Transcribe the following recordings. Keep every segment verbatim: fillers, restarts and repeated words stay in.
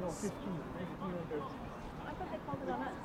fifteen. I thought they called it on us.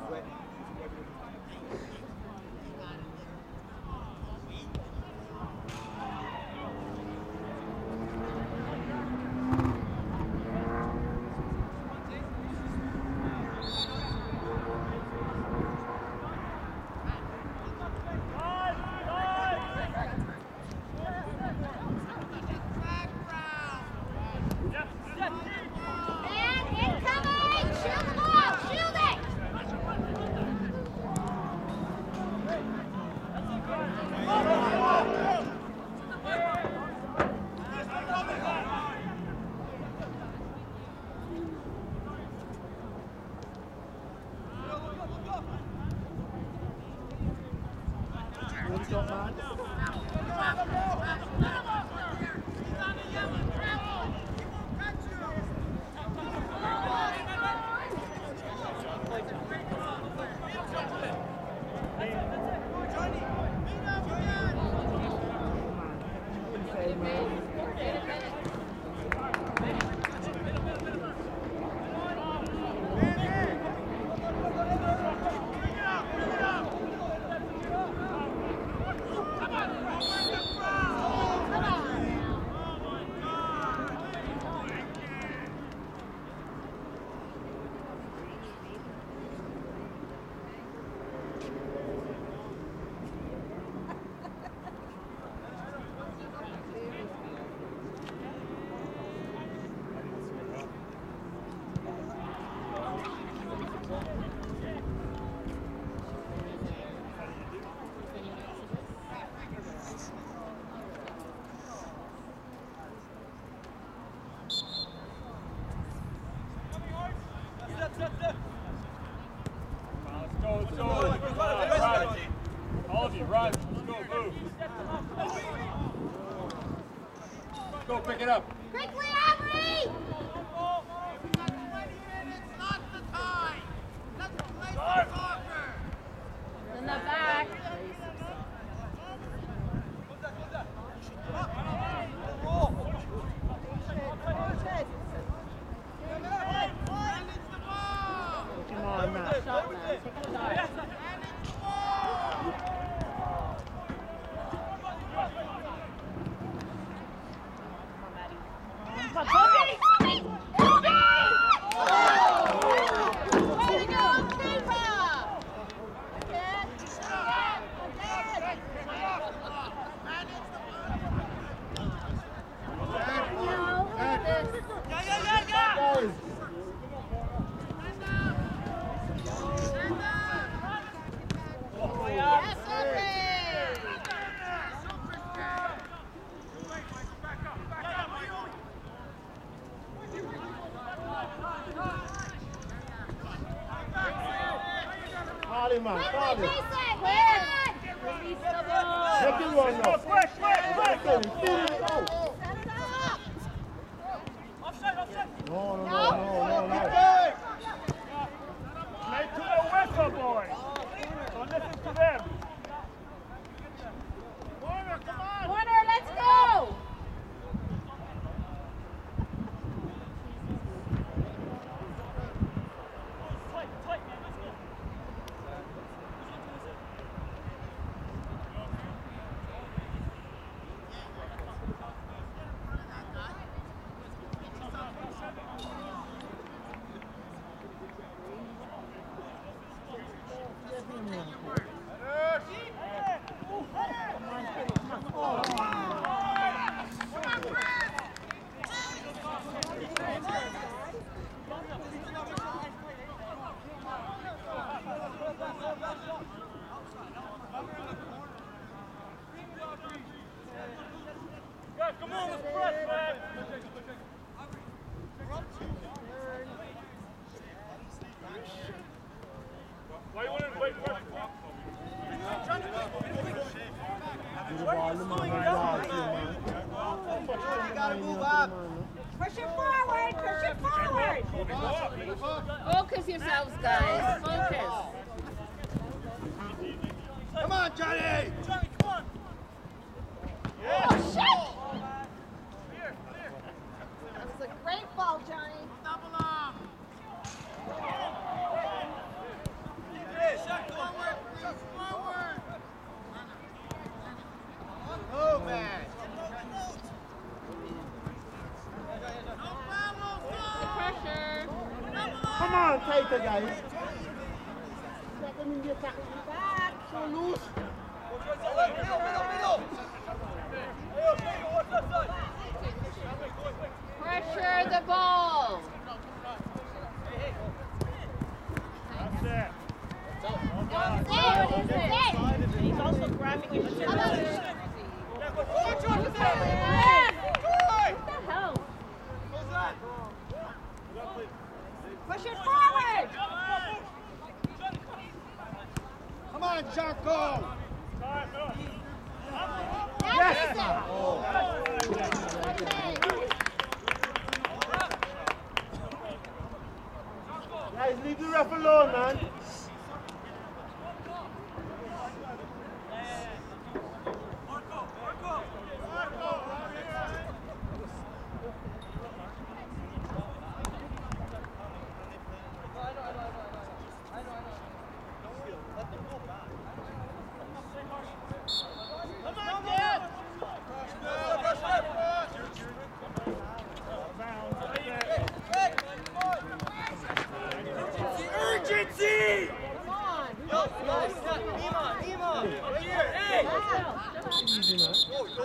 Pick it up. Quickly, Avery! It's not the time. Let's play some soccer. In the back. Come on, Matt. Shot, man. Take a shot. Come on, Kobe! Kobe! Kobe! Oh! Way to go, keeper! Again, again, again! No, look at this. Yeah, yeah, yeah, yeah! Yes, Avery! Party, man, party. Quick, quick! Release the ball. Make it run now. Quick, quick, quick! Finish it out. Set it up! Offside, offside! No, no, no, no, no, no. Play to the whistle, boys! So listen to them. Warner, come on! Warner, let's go! Come on, let's press, man! Why you want to wait for it? You gotta move up. Push it forward! Push it forward! Focus yourselves, guys. Focus. Come on, Johnny! Johnny, come on! Oh, shit! That was a great ball, Johnny. Double up! Come on, tighter, guys. Let them in the attack. Back. So loose. Pressure the ball. That's it. What is it? He's also grabbing his chin. What the hell? Push it forward. Come on, Jarko. Yes. Guys, leave the ref alone, man. Urgency! Come on. Easy, man.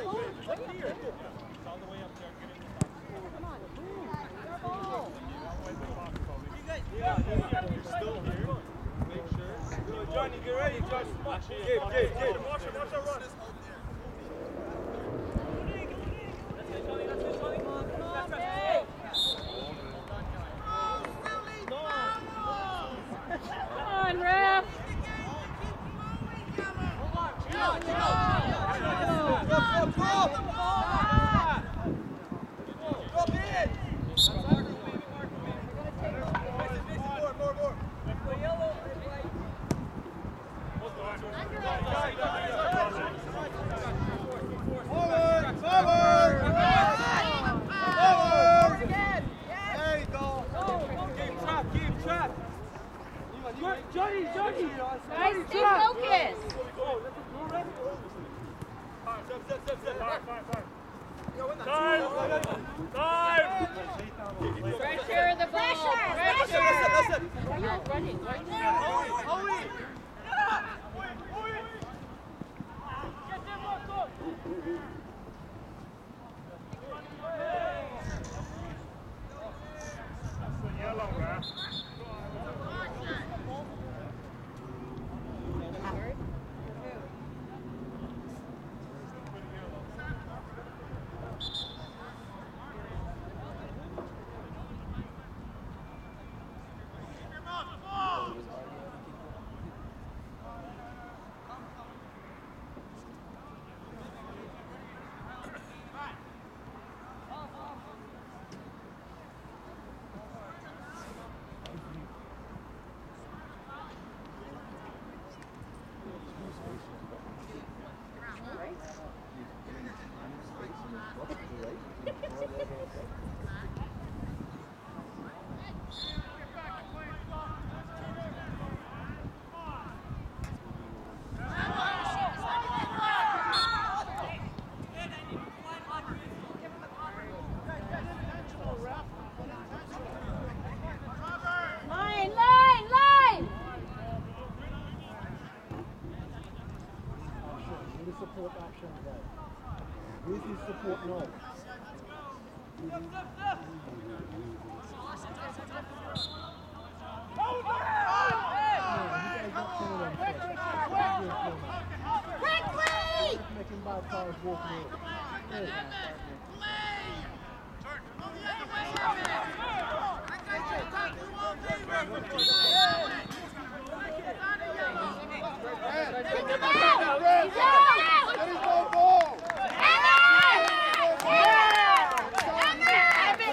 Johnny, get ready, Josh. Give, give, give. Watch it, watch it, run. Come on, ref. Johnny, Johnny! Guys, stay focused. Time! Time! Pressure the ball. Pressure. Why are you running? Why are you running? That's the yellow, man. Line, line, line. Need a support action, guys. This is support now. Quickly. Making bad calls both ways. Emma! Emma!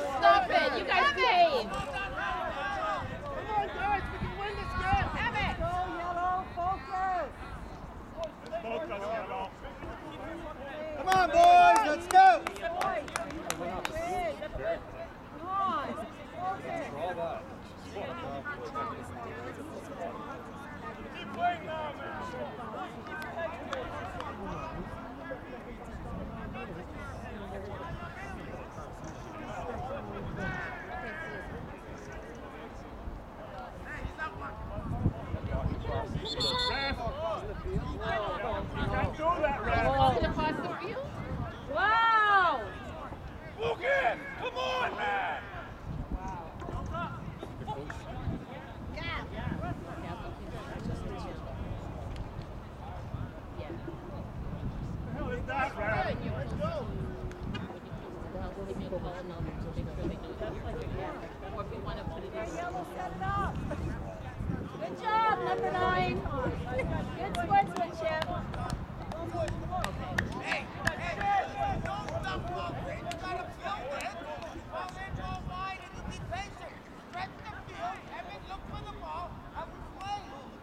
look for the ball. Have him play.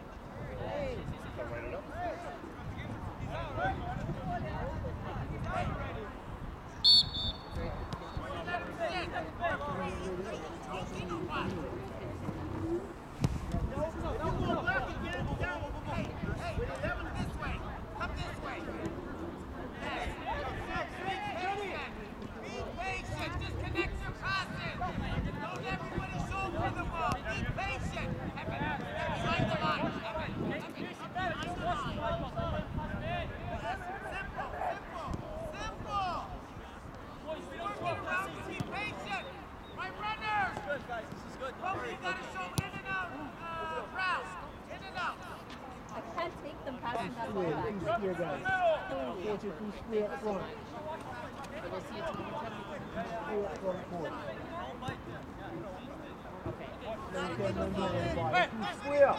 Square, guys. forty-two square up front. Square up front court. Then ten men behind the ball. Two square.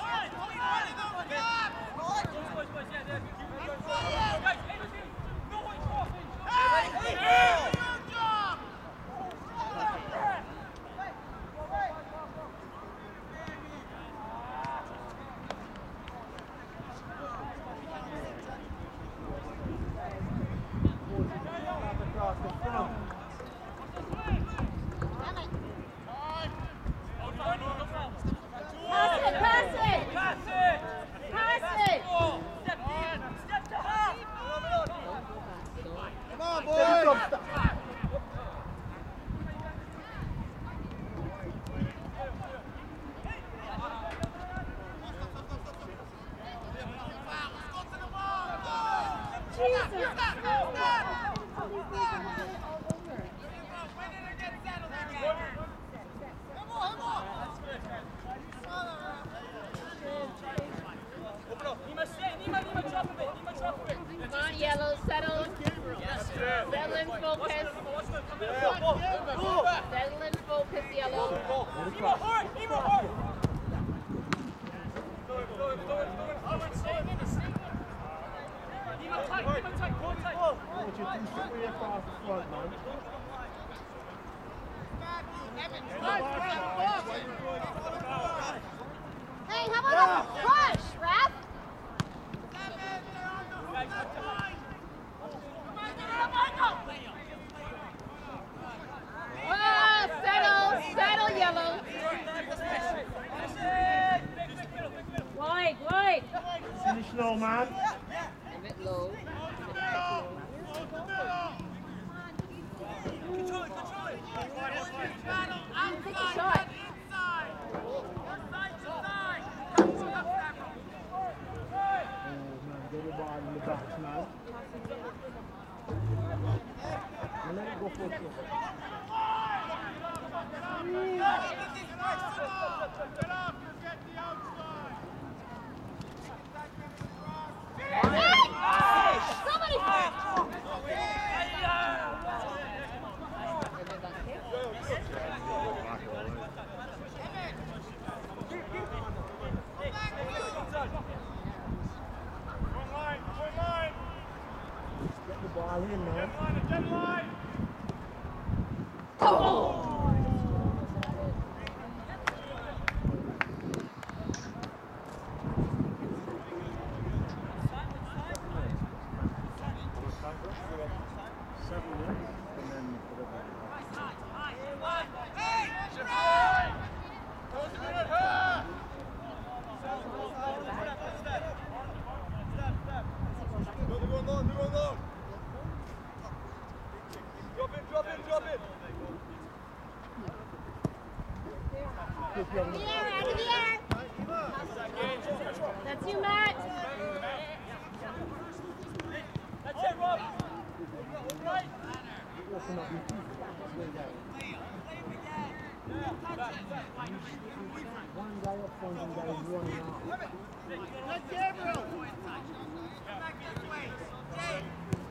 Hey, how about a push, ref? Oh, settle, settle, yellow. Wide, wide. Finish low, man. A bit low. Control it, control it. Take a shot. Get the ball in the box, man. And let it go for a throw. Somebody! Get the ball in, man. Oh! Out of the air, out of the air. That's you, Matt. That's it, Rob. Right. Open up your feet. One guy up front, one guy is running out. Let Gabriel. Back this way. Jay.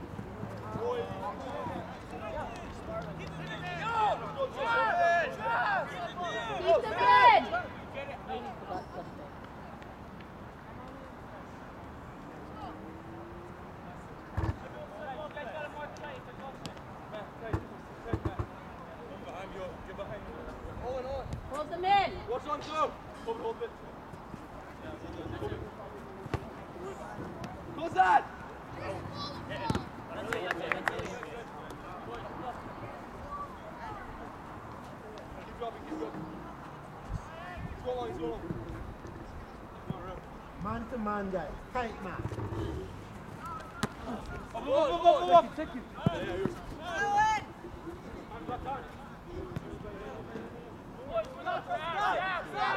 Keep them in. Hold them in. Watch on through. Hold it, hold it. Close that. That's it, that's it, that's it. Keep dropping, keep dropping. He's going on, he's going on. Man to man, guys. Tight man. Up, up, up, up, up. Take you. Yeah, yeah, yours. Time, time, time.